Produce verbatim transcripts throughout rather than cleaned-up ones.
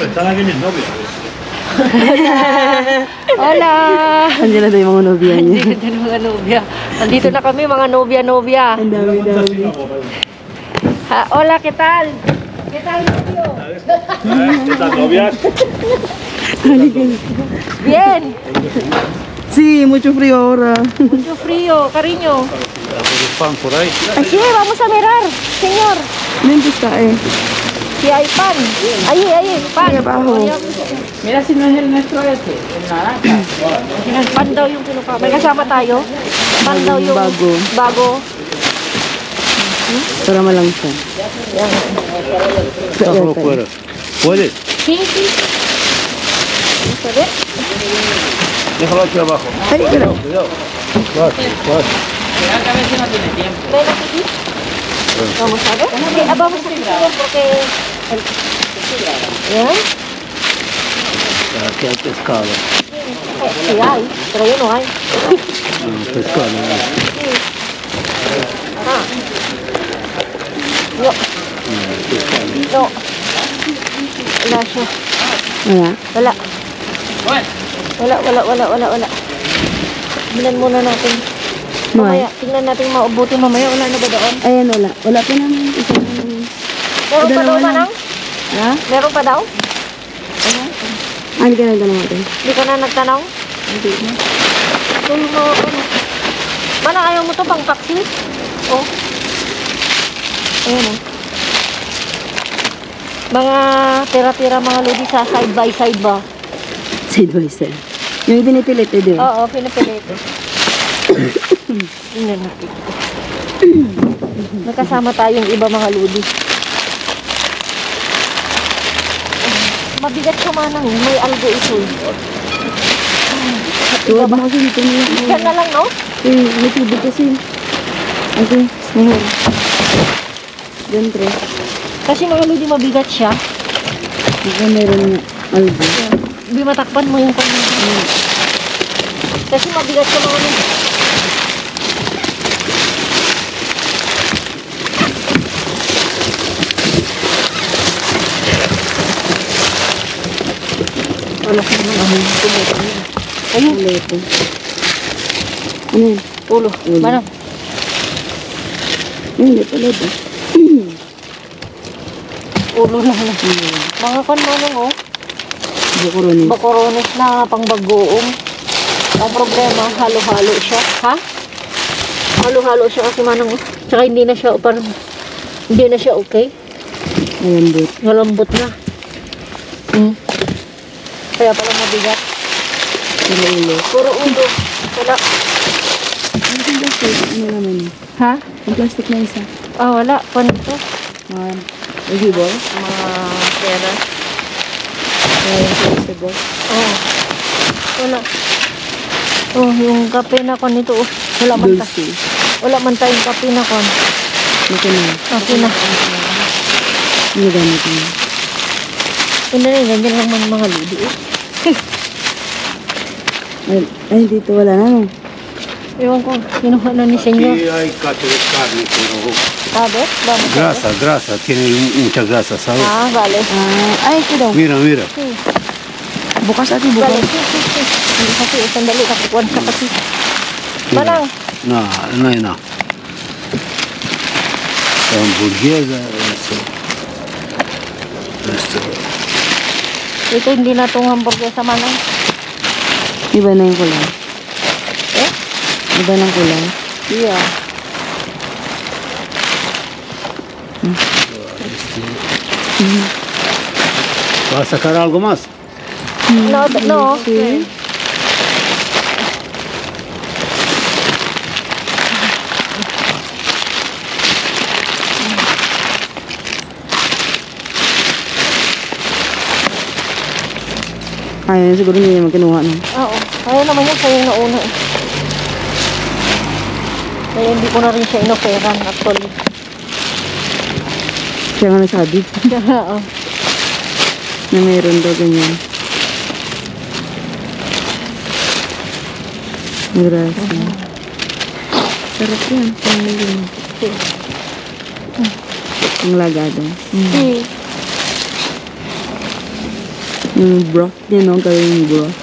Hola! Andiyan na tayo mga nobya niya. Andito na mga nobya. Andito na kami mga nobya-nobya. Ang dami-dami. Ha, hola, ¿qué tal? ¿Qué tal, novio? ¿Qué tal, novias? Bien. Sí, mucho frío ahora. Mucho frío, cariño. Pan por ahí. Así, vamos a mirar, señor. ¿Dónde está, eh? Si hay pan. Ahí, ahí, pan. Ahí abajo. Mira si no es el nuestro ese, el naranja. Pan daw yung kinuha. May kasama tayo. Pan daw yung Bago. bago. Para malangsa. Déjalo fuera. ¿Puedes? Sí, sí. Vamos a ver. Déjalo aquí abajo. Ay, pero. Cuidado. Vas, vas. Mira que a veces no tiene tiempo. Ven aquí. Vamos a ver. Okay, ah, vamos a ver porque... ¿Bien? Aquí hay pescado. Eh, sí hay, pero yo no hay. Ah, pescado. Sí. Ah. No. No. Wala siya. Wala. Wala. Bueno, Wala, wala, wala, wala, wala. Tingnan muna natin. Mamaya, tingnan natin maubuti mamaya. Wala na ba doon? Ayan, wala. Wala pa naman isang... Meron pa daw, Dalawa lang. Manang? Ha? Meron pa daw? Ah, hindi ka nagtanong natin. Hindi ka na nagtanong? Hindi na. Ito yung mga ano. Manang, ayaw mo to pang taxi? Oh. Ayan oh. Mga tira-tira mga lodi sa side by side ba? Side by side. Yung pinipilit, eh, di ba? Oo, pinapilito. Tingnan natin. Nakasama tayong iba mga lodi. Mabigat siya manang, may algo ito. Tuwad mo kasi dito niya. Yan na lang, no? Eh, may tubig kasi. Okay, mahal. Diyan, tre. Kasi mga lodi mabigat siya. Baka meron nga algo. Hindi matakpan mo yung kanya. Kasi mabigat siya mga lodi. Wala ka naman ahon. Ayun. Wala ito. Ano yun? Ulo. Ulo. Manang. Hindi pala ito. Ulo lang na. Mga kan manang oh. Bukoronis. Bakorones na pang bagoong. Ang problema, halo-halo siya. Ha? Halo-halo siya kasi manang. Tsaka hindi na siya, parang, hindi na siya okay. Ayan, bit. Malambot na. Hmm. Kaya pala mabigat. Puro ulo. Puro ulo. Wala. Ano yung plastic? Ano naman yun? Ha? Ang plastic na isa. Ah, wala. Paano to? Um, Vegetable? Mga pera. Ayan, vegetable. Oh. Wala. Oh, yung kape na kon nito. Oh. Wala man ta. Dulce. Wala man tayong kape na kon. Ito na. Okay na. Ano gamit mo? Hindi na, ganyan lang man mga ludi eh. Ay, ay, dito wala na, no? Ewan ko, kinuha na ni senyor. Aquí hay cacho de carne, pero Sabi? Vamos a ver. grasa, grasa, tiene mucha grasa, ¿sabes? Ah, vale. Ah, ay, ito daw. Mira, mira. Sí. Bukas ate, Vale, bukas. sí, sí, sí. Hindi kasi, eh, sandali, kakukuhan siya kasi. Manang, No, no hay nada. Hamburguesa, esto. Esto. ito hindi na itong hamburger sa manang. Iba na yung kulay. Eh? Iba ng kulay. Yeah. ¿Vas a sacar algo más? No, no. Sí. Ayun, siguro hindi niya magkinuha, no? Oo. Ayaw naman yan, siya yung nauna eh. Kaya hindi ko na rin siya inoferan actually. Siya nga nasabi Oo. na mayroon daw ganyan. Grasa. Sarap yan. Pangulong. Ang lagado. Sí. Yung broth niya, no? Gawin yung broth.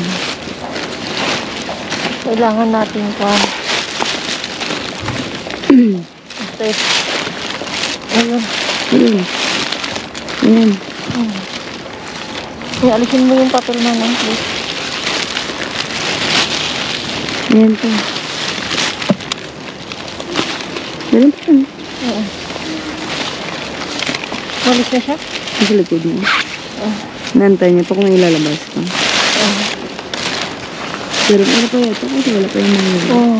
Kailangan natin ka. Okay. Ayun. Ayun. Ayan. Ialisin mo yung papel na lang, please. Ayan pa. Meron pa siya. Oo. Walis na siya? Sa likod niya. Nantay niya pa kung ilalabas pa. Pero ano pa yata kasi wala pa yung mga. Oo.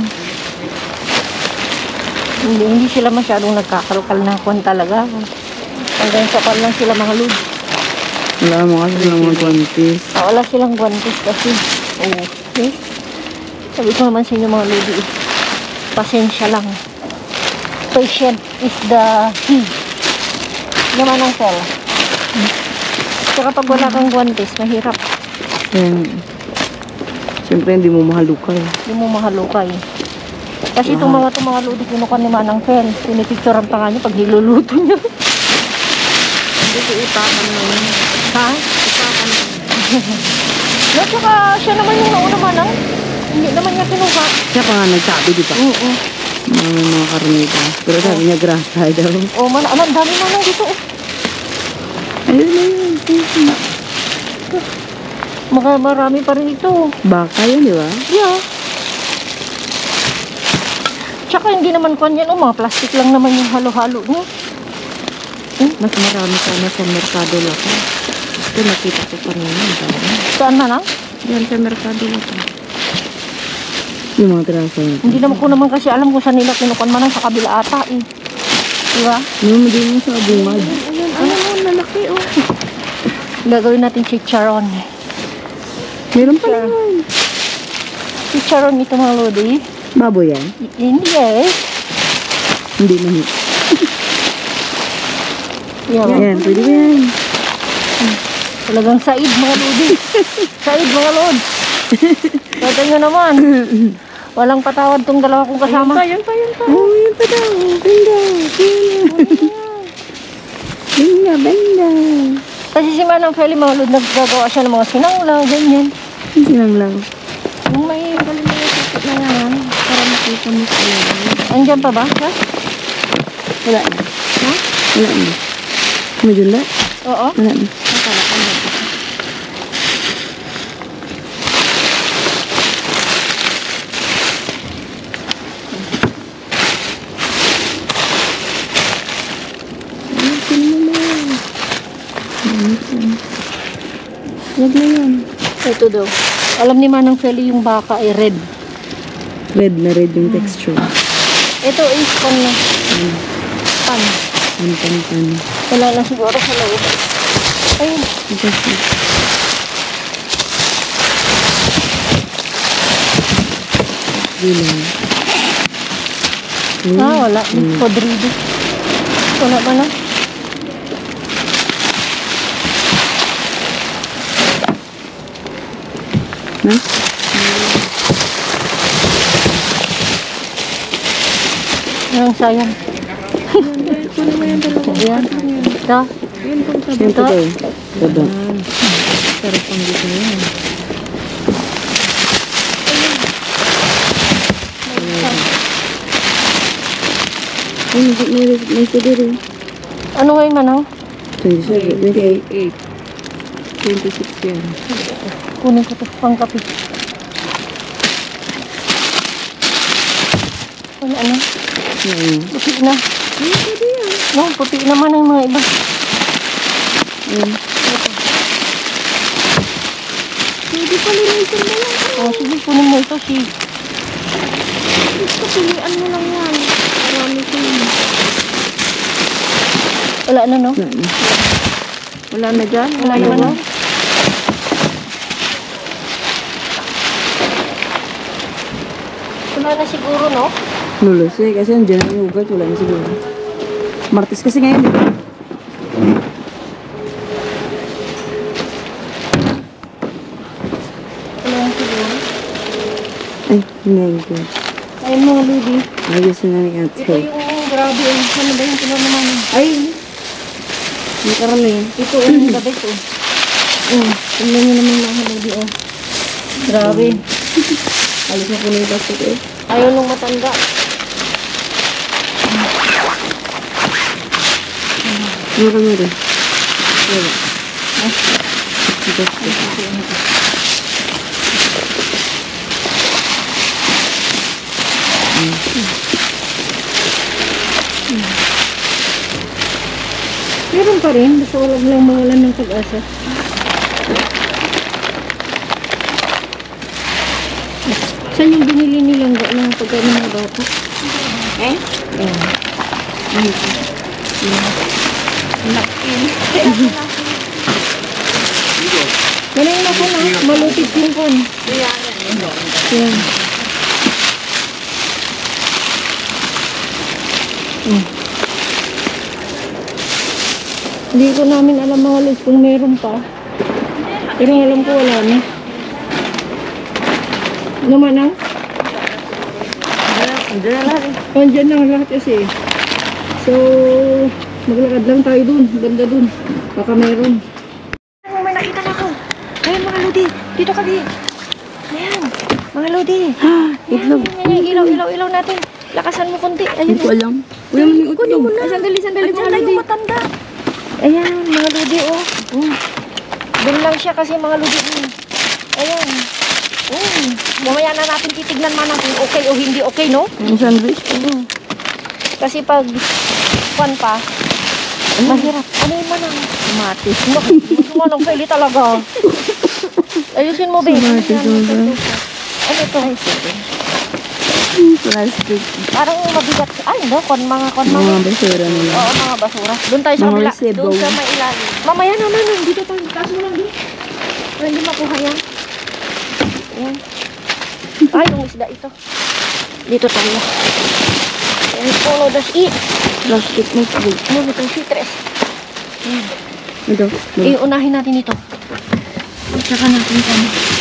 Hindi, hindi sila masyadong nagkakalkal na kwan talaga. Hanggang sa kwan lang sila mga load. Wala mo kasi ng mga guantes. Ah, wala silang guantes kasi. Oo. Okay? Sabi ko naman sa inyo mga lodi, eh, pasensya lang. Patient is the key. Naman ang cell. Tsaka pag wala kang guantes, mahirap. Ayan. Siyempre hindi mo mahalukay. Hindi mo mahalukay. Kasi itong mga itong mga lodi, kinukuha ni Manang Fel. Pinipicturean pa nga niya pag niluluto niya. Hindi ko ipakan na yun. Ha? Ipakan na. No, tsaka siya naman yung nauna Manang. Hindi naman niya kinuha. Siya pa nga nagsabi, di ba? Oo. Mga mga karnita. Pero sabi niya grasa daw. Oh, man, ang dami Manang dito eh. Ayun na yun. Mga marami pa rin ito. Baka yun, di ba? Yeah. Tsaka hindi naman kwan yan, oh, mga plastic lang naman yung halo-halo niya. Mas marami sana sa Mercado Lako. Ito nakita ko pa rin yun. Saan na lang? Yan sa Mercado Lako. Yung mga trasa yun. Hindi naman ko naman kasi alam kung saan nila kinukuan man sa kabila ata eh. Diba? Yung hindi mo sa bungad. Ayun, ayun, lalaki oh. Gagawin natin chicharon. Meron pa naman. Chicharon ito mga lodi. Baboy yan? Hindi eh. Hindi naman. Yan. Ayan, pwede ba yan? Talagang said mga lodi. Said mga lod. Kata nyo naman. Walang patawad tong dalawa kong kasama. Ayun pa, yun pa, yun pa. Oh, yun pa daw. Benda. Benda, benda. Kasi si Manang Feli mga lod, naggagawa siya ng mga sinanglaw, ganyan. Silang lang. Yung may Ito na yan. Para makita mo sila. andyan pa ba? Ha? Wala na. Ha? Wala na. Medyo na? Oo. Wala na. Wag na yan. Ito daw. Alam ni Manang Feli yung baka ay red. Red na red yung texture. Ito is pan na. Pan. Pan, pan, pan. Wala na siguro sa loob. Ayun. Ito siya. Bilang. Ah, wala. Mm. Podrido. Wala ba na? Na? Ang sayang. Kunin mo yan dalawa. Ayan. Ito. Yan pang sabi. Ito daw. Ito daw. Sarap pang dito yan. Ay, may, may, may ito rin. Ano ngayon Manang? twenty-seven, twenty-eight. twenty-six yan. Kunin ko ito. Pang kape. Wala na. Yan. Puti na. No, puti naman ang mga iba. Yan. Pwede pa rin ito na lang. Oh, sige, kunin mo ito si. Gusto pilihan mo lang yan. Marami ko yun. Wala na, no? Wala na. Wala na dyan? Wala naman, no? Wala na siguro, no? Lulus eh, kasi nandiyan na yung ugat. Wala na siguro. Martes kasi ngayon, di ba? Wala na siguro. Ay, hinayin ko. Ayun mga ludi. Ayos na ni Ito ate. yung grabe. Ano ba yung pinag naman? Ay! May karami. Ito yung gabi ko. Mm. Tingnan nyo naman mga lodi, oh. Grabe. Alis na po na yung plastic eh. Ayaw nung matanda. Meron mo rin. Meron. Ito. Meron pa rin. Basta walang lang mawalan ng pag-asa. Saan yung binili nilang ga ng pagkain ng mga bata? Eh? Ayan. Ganun na po na. Malupit yung kon. Ayan. Hmm. Hindi ko namin alam mga lods kung meron pa. Pero alam ko wala na. Ano manang? Andiyan na lahat eh. Andiyan na lahat kasi. So, maglakad lang tayo dun. Banda dun. Baka meron. May nakita na ako. Ayun mga lodi. Dito ka di. Ayan. Mga lodi. Itlog. Ayan, ilaw, ilaw, ilaw natin. Lakasan mo konti. Ayun. Hindi ko alam. Wala mo yung Kunin mo na. Ay, sandali, sandali. Ay, Mga wala lodi. yung matanda. Ayan, mga lodi, oh. Mm. Doon lang siya kasi mga lodi. Mm. Ayan. Mm. Mamaya na natin titignan man kung okay o hindi okay, no? Yung sandwich. Mm. Kasi pag pan pa, mahirap. Ano yung manang? Matis. No, manang pwede talaga. Ayusin mo, babe. Sumatis, Ano sumatis. ito? Plastic. Parang mabigat. Ay, no? Kon mga, kon mga. Mga basura nila. Oo, mga basura. Doon tayo sa Mga kabila. resibo. Doon sa may ilalim. Mamaya naman, dito tayo. Taas mo lang, di. Para hindi makuha yan. Ayan. Ay, yung isda ito. Dito tayo. Ayan, follow the eat. Plastic mo. Plastic. Ano itong citrus? Ayan. Ito. Eh, unahin natin ito. Tsaka natin ito.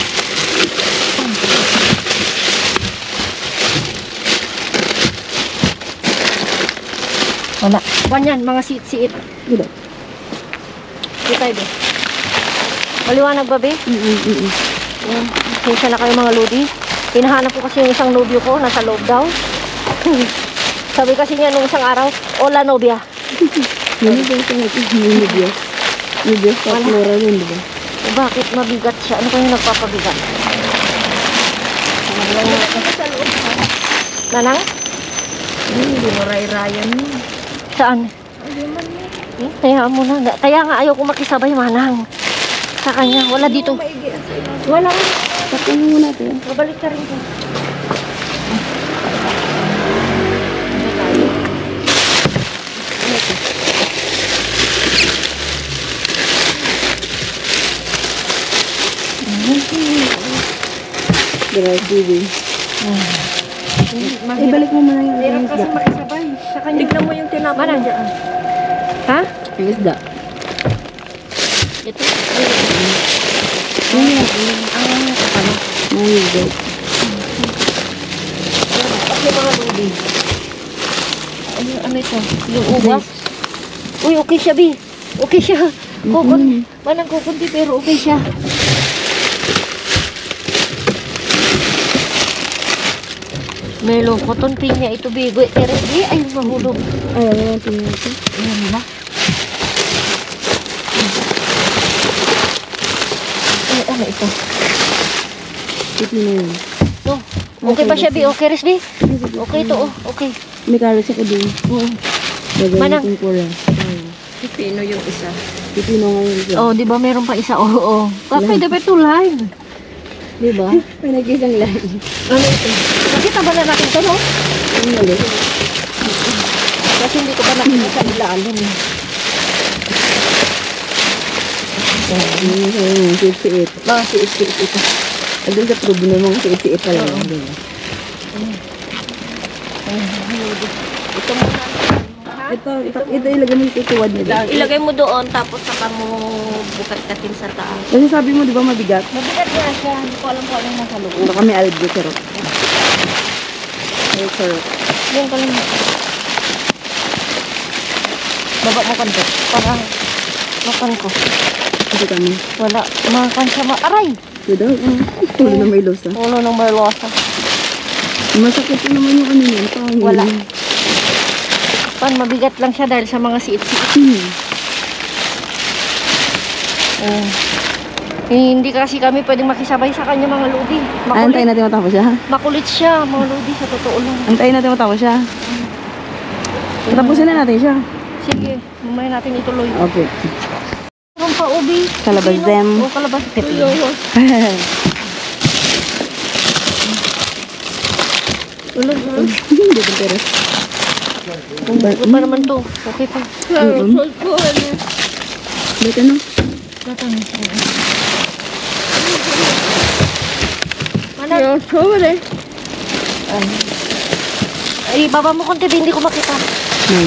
Wala. Ganyan, mga siit-siit. Ito. Dito tayo, be. Maliwanag ba, be? Mm-mm. Ayan. Kaya na kayo mga lodi. Hinahanap ko kasi yung isang nobyo ko. Nasa loob daw. Sabi kasi niya nung isang araw, hola nobya. Ano ba ito? Yung Nibios. Nibios pa flora yun, di ba? Eh, bakit mabigat siya? Ano kaya nagpapabigat? Nanang? Hindi mo ray-rayan yun. Saan? Eh, kaya mo na. Kaya nga ayaw ko makisabay, manang. Sa kanya. Wala dito. Wala. Takan mo muna ito. Mabalik ka rin ko. Dry feeding. Ibalik mo muna yung Meron isda. kasi makisabay. Sa kanya. Tignan mo yung tinapay. Manang dyan. Ha? Yung isda. Ito. Ano yun? Ang ano? Ano yung isda? Pati mga lodi. Ano, ano ito? Yung ubas? Uy, okay siya, Bi. Okay siya. Kukun. Manang kukunti pero okay siya. Melo, cotton pinya ito, Bi. Pero, Bi, ay mahulog. Ay, ano yung tingnan ito? Ayan nila. Ay, ano ito? Ito na yun. No. Okay ba siya, Bi? Okay, Res, Bi? Okay ito, oh. Okay. May karas ako din. Mm. Gagawin Manang. kong pula. Pipino yung isa. Pipino ngayon siya. Oh, di ba meron pa isa? Oo, oh, oh. Kapay, dapat ito live. Di ba? May nag-isang lahat. Ano ito? Nakita ba na natin ito, no? Ano mali? Kasi hindi ko pa nakita sa ilalim. eh. Ano yung sa'yo yung siit-siit. Mga siit-siit ito. Andun sa probo na mga siit-siit pa lang. Oo. Diba? Ito muna. Ito, ito, ito ilagay mo yung tutuwad nila. Ilagay mo doon, tapos saka mo bukat-katin sa taas. Kasi sabi mo, di ba mabigat? Mabigat nga siya. Hindi ko alam kung anong nasa loob. Baka may algae, charot. Ay, charot. Yan ka lang. Baba mo kanto. Para makan ko. Kasi kami. Wala. Mga kansya ma... Aray! Ito daw. Oh. Ulo na may losa. Ulo ng Merlosa. Masakit pa naman yung ano yan. Pangin. Wala. Pan, mabigat lang siya dahil sa mga siit-siit. Hmm. Oh. Eh, hindi kasi kami pwedeng makisabay sa kanya mga lodi. Ah, antayin natin matapos siya. Makulit siya, mga lodi, sa totoo lang. Antayin natin matapos siya. Tapusin na natin siya. Sige, mamaya natin ituloy. Okay. Meron pa ubi. Kalabas Pipino. them. Oo, kalabas. Pipino. Ulo, ulo. Hindi ba pera? Ano pa naman to? Okay pa. Mm-hmm. Ba't ano? Datang. Mana? Yo, sobre. Ay. Ay, baba mo konti, hindi ko makita. Hmm.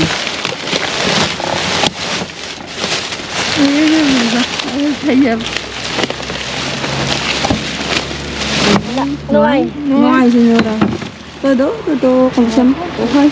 No ay. No ay, senyora. Todo, todo, kung saan, uhas.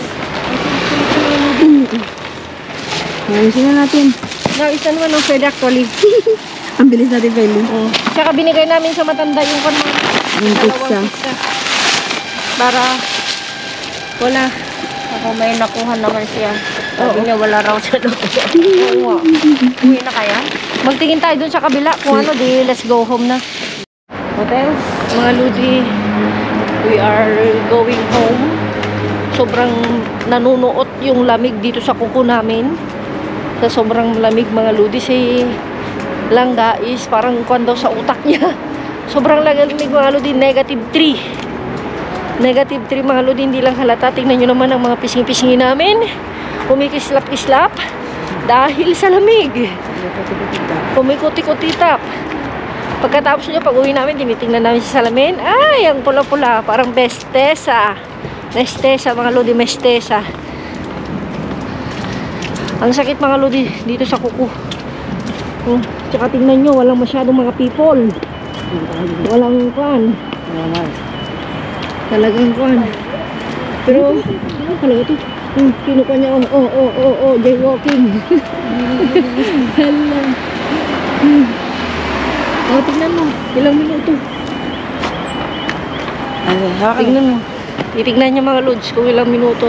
Ayusin na natin. No, isa naman ng pwede actually. Ang bilis natin, Feli. Oh. Tsaka binigay namin sa matanda yung kon mga Yung dalawang pizza. pizza. Para wala. Ako may nakuha naman siya. Sabi niya wala raw siya nakuha. Oo nga. Uwi na kaya? Magtingin tayo dun sa kabila. Kung ano, di let's go home na. Hotels, mga ludi. We are going home. Sobrang nanunuot yung lamig dito sa kuko namin. Sa sobrang lamig mga ludi. Si Langga is parang kwan daw sa utak niya. Sobrang lamig mga ludi. Negative three. Negative three mga lodi, hindi lang halata. Tingnan nyo naman ang mga pising-pisingin namin. Kumikislap-kislap dahil sa lamig. Kumikuti-kutitap. Pagkatapos nyo, pag uwi namin, tinitingnan namin sa salamin. Ay, ang pula-pula. Parang bestesa. Mestesa mga lodi, mestesa. Ang sakit mga lodi dito sa kuko. Hmm. Tsaka tingnan nyo, walang masyadong mga people. Walang kwan. Talagang kuhan. Pero, ano talaga ito? Hmm, kinukuha niya, oh, oh, oh, oh, oh, jaywalking. Hala. Hmm. Oh, tignan mo. Ilang minuto. Tignan mo. Titignan niya mga lods kung ilang minuto.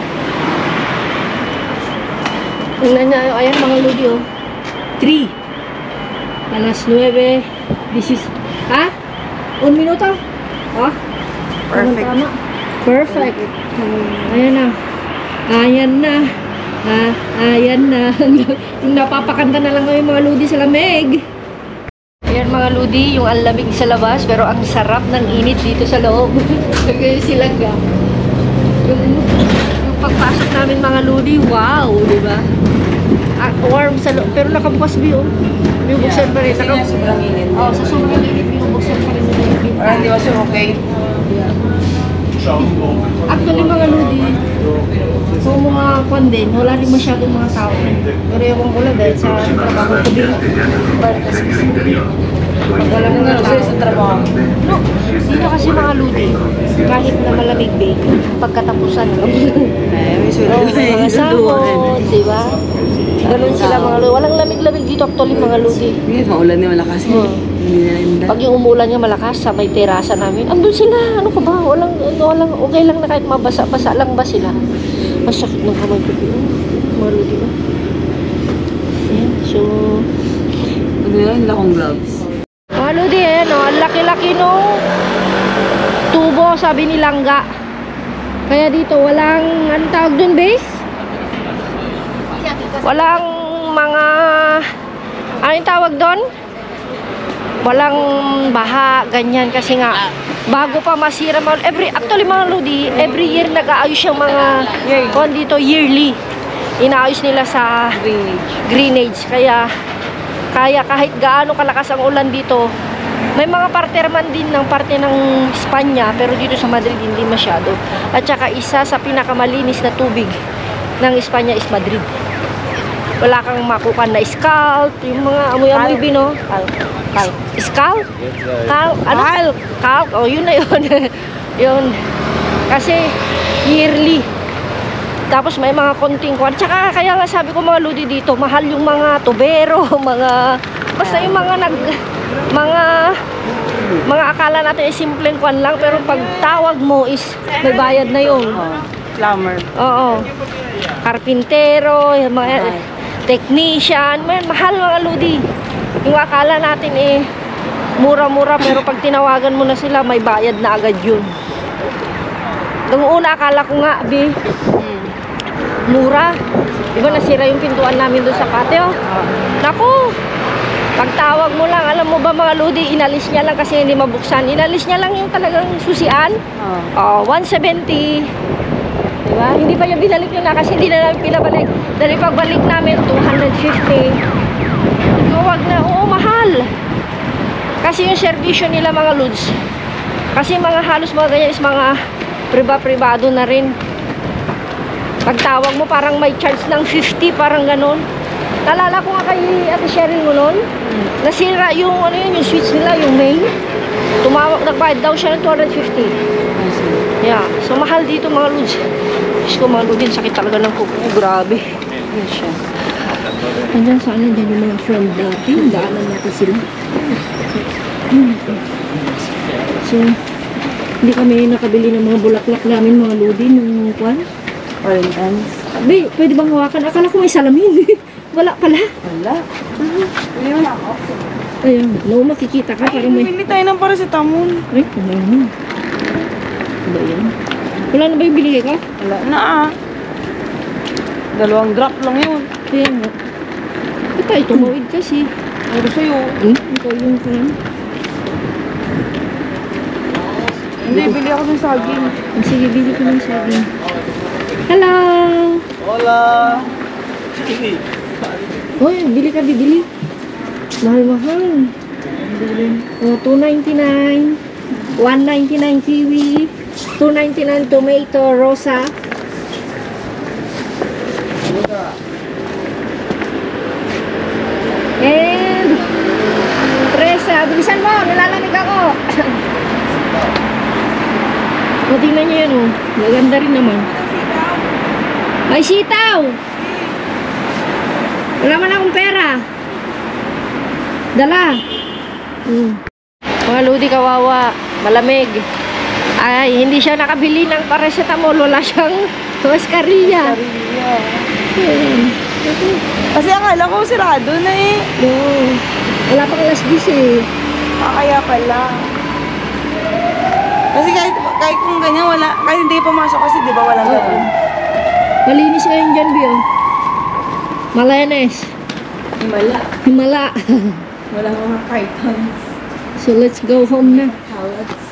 Tignan niya, ayan mga lodi, oh. three. Alas nueve. This is, ha? Un minuto? Ha? Perfect. Tama. Perfect. Ayan na. Ayan na. Ah, ayan na. Yung napapakanta na lang ngayon mga ludi sa lamig. Ayan mga ludi, yung ang lamig sa labas pero ang sarap ng init dito sa loob. Kaya sila ga. Yung, yung pagpasok namin mga ludi, wow, di ba? Ah, warm sa loob. Pero nakabukas view. Binubuksan pa rin. Naka, sobrang init. oh, sa sobrang init, binubuksan pa rin nila yung bintana. Parang di ba siya okay? Actually mga ludi, kung mga kwan din, wala rin masyadong mga tao. Pero yung mula dahil sa trabaho ko din, wala na mga tao. Sa trabaho. No, dito kasi mga ludi, kahit na malamig din, pagkatapusan ng Ay, may sulit. oh, mga sahod, di ba? Ganun sila mga ludi. Walang lamig-lamig dito actually mga ludi. Hindi, maulan niya malakas. Hindi na inda. Pag yung umulan nga malakas sa may terasa namin, andun sila, ano ka ba? Walang, walang, okay lang na kahit mabasa-basa lang ba sila? Masakit ng kamay ko dito. Mga ludi ba? Ayan, so... Ano yan? Wala akong gloves. Mga ludi eh, no? Ang laki-laki nung tubo, sabi ni Langga. Kaya dito, walang, anong tawag dun, base? Walang mga, ano yung tawag doon? Walang baha, ganyan. Kasi nga, bago pa masira, every, actually mga lodi, every year nag-aayos yung mga, kung dito, yearly. Inaayos nila sa Drainage. greenage. Kaya, kaya kahit gaano kalakas ang ulan dito, may mga parte man din ng parte ng Espanya, pero dito sa Madrid hindi masyado. At saka isa sa pinakamalinis na tubig ng Espanya is Madrid. Wala kang makukan na scalp, yung mga amoy-amoy bino. Scalp. Scalp? Scalp? Ano? Scalp? Oh, yun na yun. Yun. Kasi, yearly. Tapos may mga konting kwan. Tsaka, kaya nga sabi ko mga ludi dito, mahal yung mga tubero, mga Basta yung mga nag... Mga... Mga akala natin ay simpleng kwan lang, pero pag tawag mo is may bayad na yun. Oh, plumber. Oo. Karpintero, yung mga technician, man, mahal mga lodi. Yung akala natin eh, mura-mura, pero pag tinawagan mo na sila, may bayad na agad yun. Nung una, akala ko nga, bi, mura. Diba nasira yung pintuan namin doon sa patio? Naku! Pagtawag mo lang, alam mo ba mga lodi, inalis niya lang kasi hindi mabuksan. Inalis niya lang yung talagang susian. Oh, one seventy. Diba? Hindi pa niya binalik yun na kasi hindi na namin pinabalik. Dahil pagbalik namin, two fifty. Tawag na, oo, mahal. Kasi yung servisyo nila mga lods. Kasi mga halos mga ganyan is mga priba-pribado na rin. Pagtawag mo, parang may charge ng fifty, parang ganon. Nalala ko nga kay Ate Cheryl mo nun, nasira yung ano yun, yung switch nila, yung main. Tumawag, nagbayad daw siya ng two fifty. Yeah, so mahal dito mga lods. Diyos ko mga lods, sakit talaga ng kuko. Grabe. Yan siya. Hanggang saan dyan yung mga friend natin, daanan natin sila. So, hindi kami nakabili ng mga bulaklak namin mga lodi nung kwan. Valentine's. Abi, pwede bang hawakan? Akala ko may salamin. Wala pala. Wala. Hindi mo na ako. Ayun, no, makikita ka. Ay, Parang may... bumili tayo ng paracetamol. Ay, ano yun? Ano ba yan? Wala na ba yung binigay ka? Wala na ah. Dalawang drop lang yun. Kaya nga. Ito, ay tumawid kasi. Pero sa'yo. Hmm? Ito yung kan. Hindi, bili ako ng saging. Sige, bili ko ng saging. Hello! Hola! Hoy, bili ka, bibili. Mahal-mahal. Oh, two ninety-nine. one ninety-nine kiwi. two ninety-nine tomato rosa. And presa, bilisan mo, nilalamig ako. O, tingnan nyo yan, oh. Maganda rin naman. May sitaw! Wala man akong pera. Dala. Hmm. Mga lodi, kawawa. Malamig. Ay, hindi siya nakabili ng paracetamol. Wala siyang mascarilla. Hmm. Kasi akala ko sirado na eh. No. Wala pang alas diyes eh. Ah, kaya pala. Kasi kahit, kahit kung ganyan, wala, kahit hindi pumasok kasi di ba walang Oo. ganun. Malinis ngayon dyan, Bio. Malenes. Himala. Himala. Walang mga cartons. So, let's go home na. Carrots.